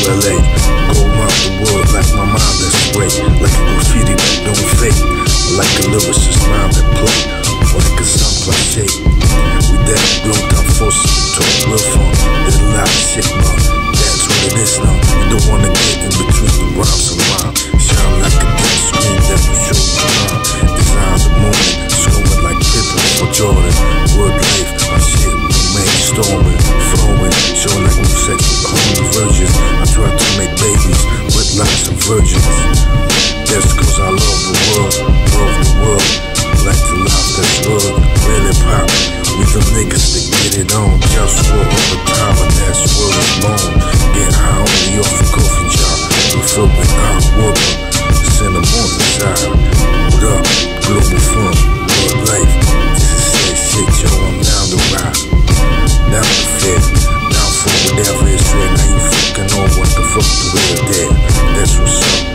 LA. Go around the world like my mind that's great. Like a graffiti that don't fade. Like a lyricist rhyme that play. Or like a sound cliche. We that blow down forces to talk real fun. Little loud shit, man. That's what it is now. You don't wanna get in between the rhymes and rhyme. Shine like a dead screen that will show you time. Design the moment, screaming like Pippen or Jordan. Word life, my shit, man, storming, flowing. Showing like new sex with holy virgins. I try to make babies with lots of virgins. That's cause I love the world, love the world. Like the life that's good, really pop. We the niggas that get it on. Just war all the time and that's word is long. Get high only off a coffee job. We fill with hot water. It's in the morning side. What up? Globalfirm, world life. This is sad shit, yo. I'm down the ride. Down the fit. Down for whatever is real. Now you fucking on what the fuck the real dead. That's what's up.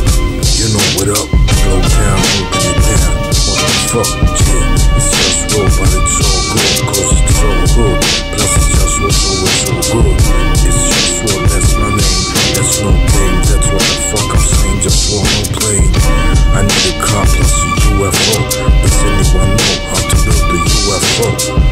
You know what up? Glow town, moving it down. What the fuck? Yeah. It's just war, but it's all good. Cause it's so good. Plus it's just war, so it's so good. It's just war, that's my name. That's no game. That's what the fuck I'm saying. Just war, no plane. I need a car plus a UFO. Does anyone know how to build a UFO?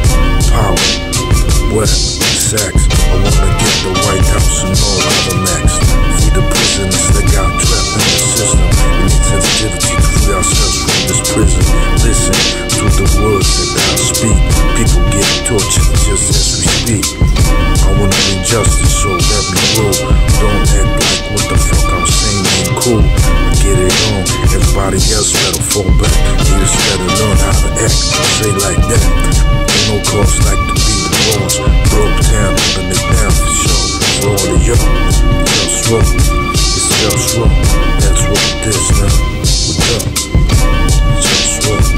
Power, wet, sex. I wanna get the White House and all other next. Free the prisoners that got trapped in the system. We need sensitivity to free ourselves from this prison. Listen to the words that I speak. People get tortured just as we speak. I wanna bring justice, so let me roll. Don't act like what the fuck I'm saying ain't cool. I get it on. Everybody else better fall back. Leaders better learn how to act. Say like that. Ain't no cause like to be the boss. Broke town, holding it down for sure. For all of y'all, just roll. It's just roll. That's what it is now. What's up? Just roll.